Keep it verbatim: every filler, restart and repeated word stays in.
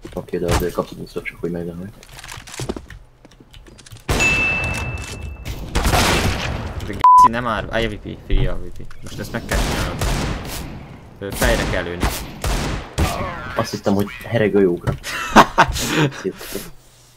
Oké, de azért kapod vissza, csak hogy megdönnek. Geci, nem már. Állj a vé pé, figyelj a vé pé. Most ezt meg kell csinálnod. Fejre kell lőni. Azt hittem, hogy heregőjókra.